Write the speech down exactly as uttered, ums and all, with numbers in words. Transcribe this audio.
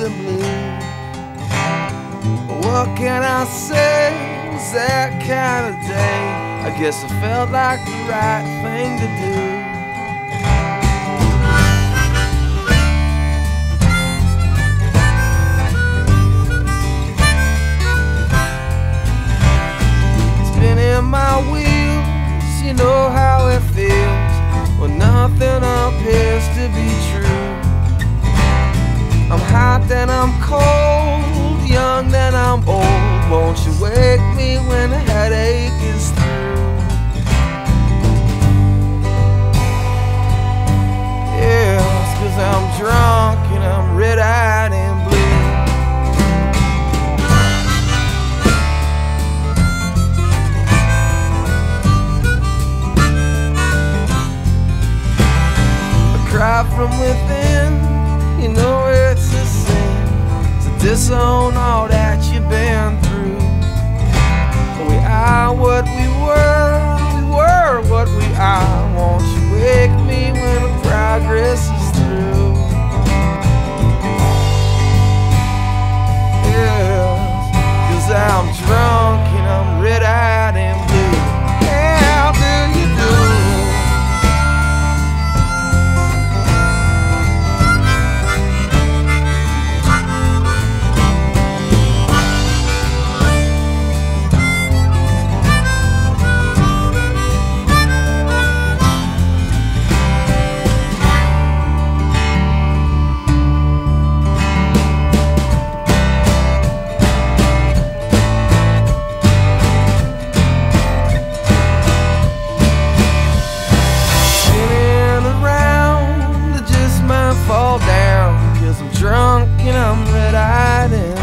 and blue. What can I say? It was that kind of day. I guess it felt like the right thing to do. Spinning my wheels, you know how it feels when nothing appears to be true. I'm hot then I'm cold, young then I'm old. Won't you wake me when the headache is through? Yeah, it's 'cause I'm drunk and I'm red-eyed and blue. Cry from within, you know it's a sin to disown all that you've been through. We are what we were, we were what we are. Won't you wake me when the progress is through? Yeah, 'cause I'm drunk and I'm red-eyed and blue. How do you do? Fall down, 'cause I'm drunk and I'm red-eyed and